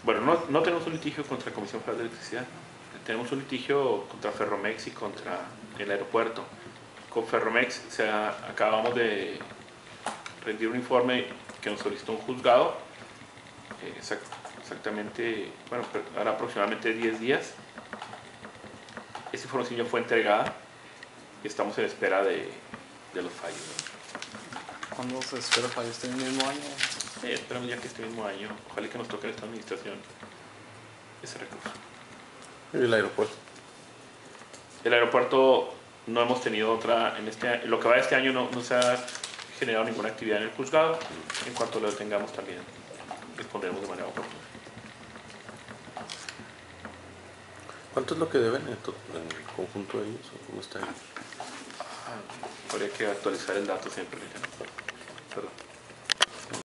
Bueno, no tenemos un litigio contra la Comisión Federal de Electricidad. Tenemos un litigio contra Ferromex y contra el aeropuerto. Con Ferromex acabamos de rendir un informe que nos solicitó un juzgado, exactamente, bueno, ahora aproximadamente 10 días. Esa información ya fue entregada y estamos en espera de los fallos, ¿no? ¿Cuándo se espera el fallo? ¿Este mismo año? Esperamos ya que este mismo año, ojalá que nos toque en esta administración ese recurso. ¿Y el aeropuerto? El aeropuerto no hemos tenido otra, en lo que va de este año no se ha generado ninguna actividad en el juzgado. En cuanto lo tengamos también responderemos de manera oportuna. ¿Cuánto es lo que deben en conjunto de ellos? ¿Cómo está ahí? Habría que actualizar el dato siempre. Perdón.